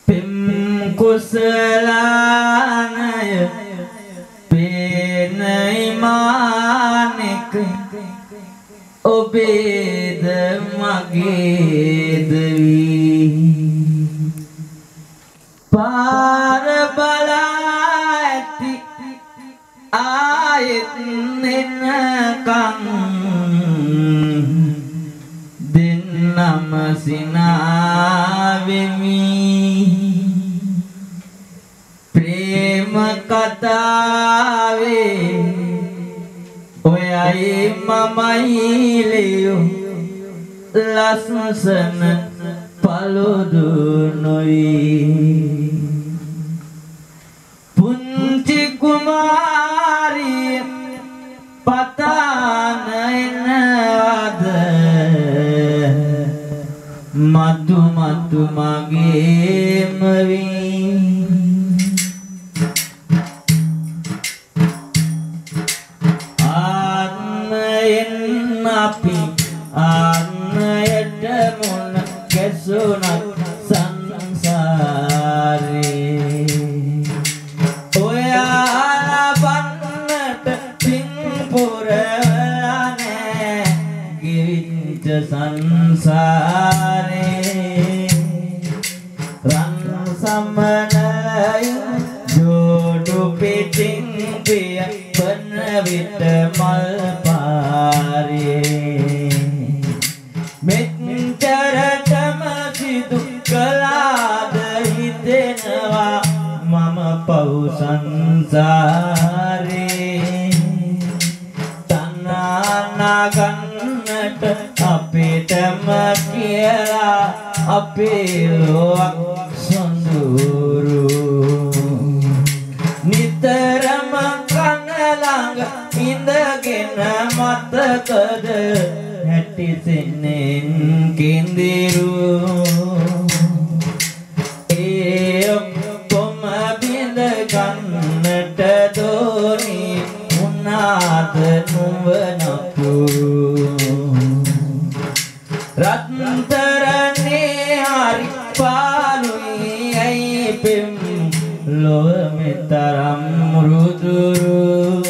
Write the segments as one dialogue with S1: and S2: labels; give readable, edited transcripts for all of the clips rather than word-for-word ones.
S1: pim kusalanaya penai manik obed magedwi para balati ayat nenakang din namasinaavimi prema katave oyai mamai leyo lasana paludu noi punci kumari patanainada madu madu mage mavi anain napi anayadamun kesunat sansari oya alabannat pingpurane givinca sansare ran samanayu jodu piting piya benavit malpare මෙච්චරටම කලාද හිතෙනවා මම පව් සංසාරේ තනනාගන්නට අපිටම කියලා අපේ ලොවක් සොඳුරු නිතරම කන ළඟ ඉඳගෙන මතකද හැටිසෙන්නෙන් කින්දිරු ඒ ඔක්කොම බිඳ ගන්නට දෝනි උනාද නුවණපුරු රත්තරනේ හරි පාළුයි ඇයි පෙම් ලොව මෙතරම් මෘදුරු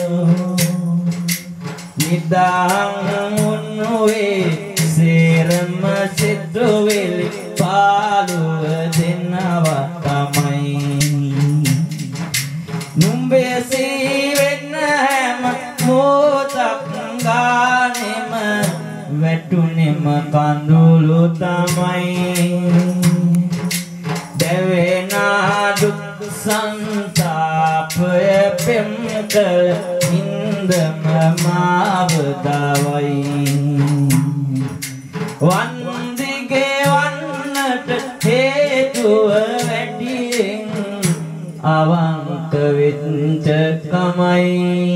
S1: නිදාන් උනුවේ සේරම සිතුවිලි පාළුව දෙනවා තමයි නුඹේ සීවෙන්න හැම මොහොතක් ගානෙම වැටුනෙම කඳුළු තමයි දෙවෙන දුක් සංතාපය පෙම් කළ ඉන්දම මාව දවයි වන්දිගේ වන්නට හේතුව වැඩියෙන් අවංක වෙච්ච කමයි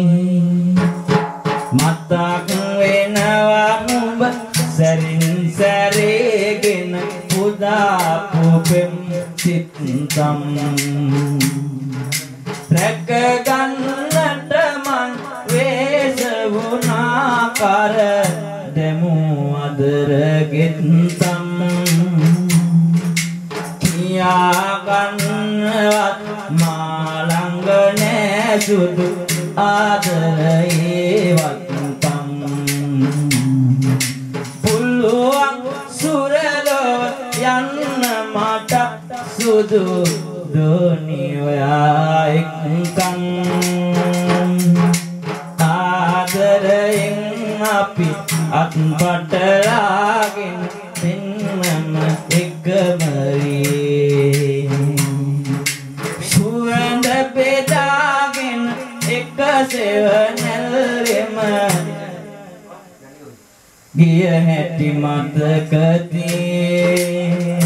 S1: මතක් වෙනවා නුඹ සැරින් සැරේගෙන පුදාපු පෙම් සිත්තම් රැක ගන්නට මං වේස වුණා කර දෙමු අදරගෙත්තම් කියා ගන්නවත් මා ළඟ නෑ සුදු ආදරේවත් පුළුවන් සුරලොව යන්න මට සුදු දෝනි ඔයා එක්කන් ආදරයෙන් අපි අත්පටලාගෙන දෙන්නම එකමරේ සුවඳ බෙදාගෙන එක සෙවණැල්ලෙම ගිය හැටි මතකදී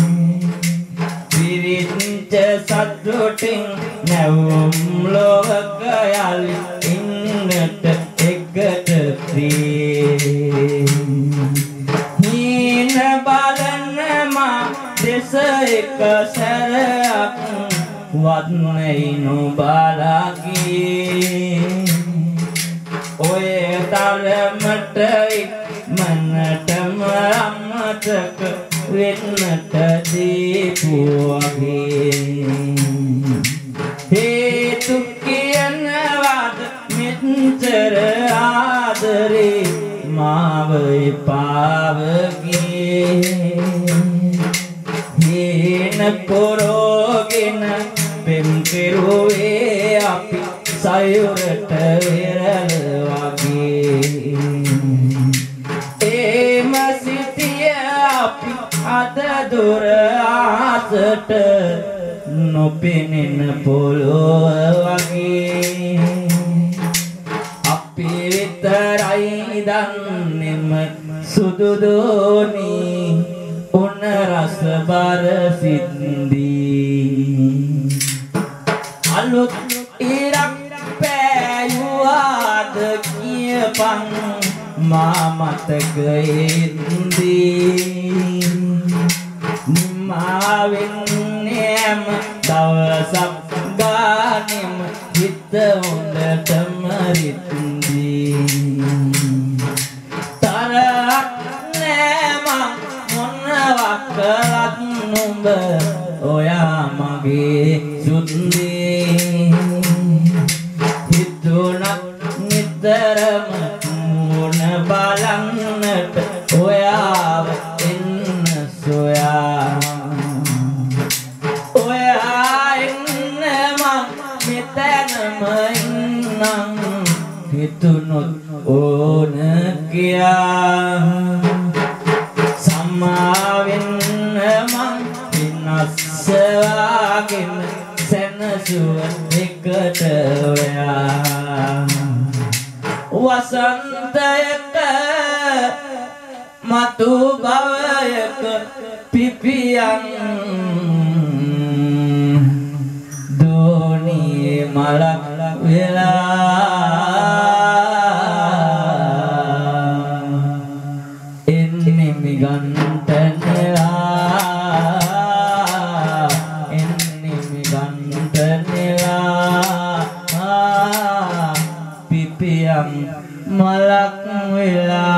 S1: පිරිච්ච සතුටින් නැවුම් ලොවක යලි ඉන්නට එකට ප්‍රියේ හීන බලන මා දෙස එක සැරයක් වත් නොබලාගී ඔය තරමට මනටම අමතක වෙන්නට දීපු වගේ පුරෝගෙන පෙම් කෙරුවේ අපි සයුරට විරල වගේ ඒම සිටිය අපි අද දුර ආසට නොපෙනෙන පොළොව වගේ අපි විතරයි දන්නේම සුදු දෝනි උන රස බර සින්දී අලුත් ඉරක් පෑයුවාද කියපන් මා මතකයෙන්දී නිමාවෙන්නේම දවසක් ගානෙම හිත හොඳටම රිත්දී තරක් නෑම මොනවා කළත් නුඹ ඔයා මගේ සුන්දී හිතුණක් නිතරම මුණ බලන්නට ඔයාව එන්න සොයා ඔයා එන්න මං මෙතනම ඉන්නම් හිතුනොත් ඕන කියා සමාවෙන්න මං විනාශවාගෙන සැනසුව එකට ඔයා වසන්තයක මතු භවයක පිපියන් දෝනියේ මලක් වෙලා එන්නේ මිගන්ට නෙලා එන්නේ මිගන්ට නෙලා පිපියන් මලක් වෙලා